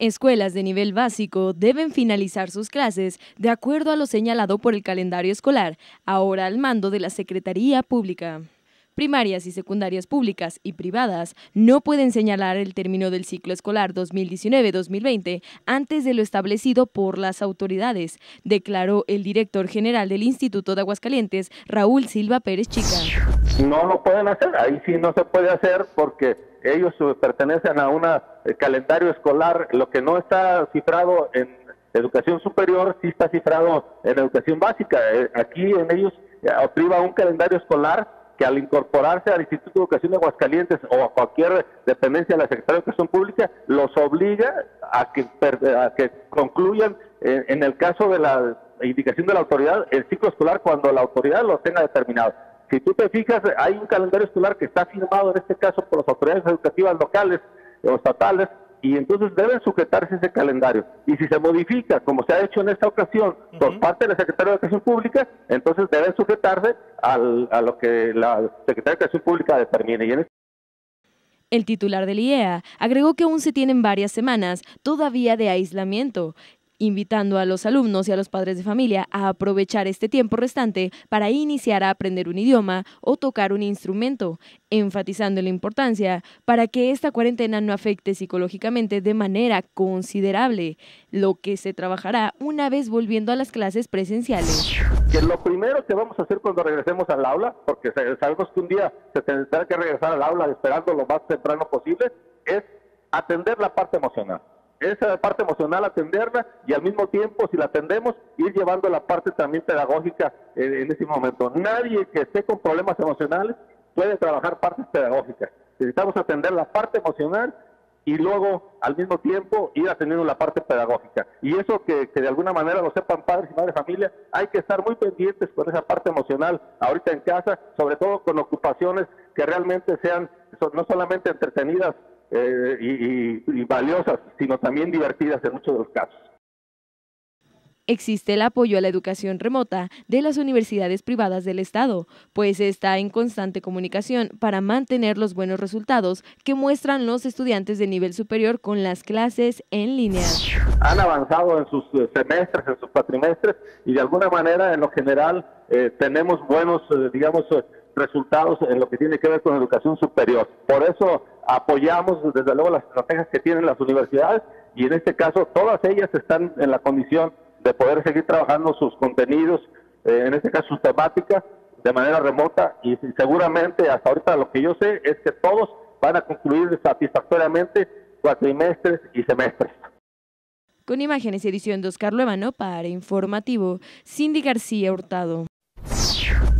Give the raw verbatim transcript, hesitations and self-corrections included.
Escuelas de nivel básico deben finalizar sus clases de acuerdo a lo señalado por el calendario escolar, ahora al mando de la Secretaría Pública. Primarias y secundarias públicas y privadas no pueden señalar el término del ciclo escolar dos mil diecinueve dos mil veinte antes de lo establecido por las autoridades, declaró el director general del Instituto de Aguascalientes, Raúl Silva Pérez Chica. No lo pueden hacer, ahí sí no se puede hacer porque ellos pertenecen a un calendario escolar. Lo que no está cifrado en educación superior sí está cifrado en educación básica. Aquí en ellos priva un calendario escolar que al incorporarse al Instituto de Educación de Aguascalientes o a cualquier dependencia de la Secretaría de Educación Pública, los obliga a que, a que concluyan, eh, en el caso de la indicación de la autoridad, el ciclo escolar cuando la autoridad lo tenga determinado. Si tú te fijas, hay un calendario escolar que está firmado en este caso por las autoridades educativas locales o estatales, y entonces deben sujetarse a ese calendario. Y si se modifica, como se ha hecho en esta ocasión, uh-huh. por parte de la Secretaría de Educación Pública, entonces deben sujetarse al, a lo que la Secretaría de Educación Pública determine. Y en este... El titular del I E A agregó que aún se tienen varias semanas todavía de aislamiento, invitando a los alumnos y a los padres de familia a aprovechar este tiempo restante para iniciar a aprender un idioma o tocar un instrumento, enfatizando la importancia para que esta cuarentena no afecte psicológicamente de manera considerable, lo que se trabajará una vez volviendo a las clases presenciales. Que lo primero que vamos a hacer cuando regresemos al aula, porque sabemos que un día se tendrá que regresar al aula esperando lo más temprano posible, es atender la parte emocional. Esa parte emocional atenderla y al mismo tiempo, si la atendemos, ir llevando la parte también pedagógica en, en ese momento. Nadie que esté con problemas emocionales puede trabajar partes pedagógicas. Necesitamos atender la parte emocional y luego, al mismo tiempo, ir atendiendo la parte pedagógica. Y eso que, que de alguna manera lo sepan padres y madres de familia, hay que estar muy pendientes con esa parte emocional ahorita en casa, sobre todo con ocupaciones que realmente sean no solamente entretenidas, Eh, y, y, y valiosas, sino también divertidas en muchos de los casos. Existe el apoyo a la educación remota de las universidades privadas del Estado, pues está en constante comunicación para mantener los buenos resultados que muestran los estudiantes de nivel superior con las clases en línea. Han avanzado en sus semestres, en sus cuatrimestres, y de alguna manera, en lo general, eh, tenemos buenos, eh, digamos, eh, resultados en lo que tiene que ver con educación superior. Por eso apoyamos desde luego las estrategias que tienen las universidades y en este caso todas ellas están en la condición de poder seguir trabajando sus contenidos, eh, en este caso sus temáticas, de manera remota, y seguramente hasta ahorita lo que yo sé es que todos van a concluir satisfactoriamente cuatrimestres y semestres. Con imágenes y edición de Oscar Luevano para Informativo, Cindy García Hurtado.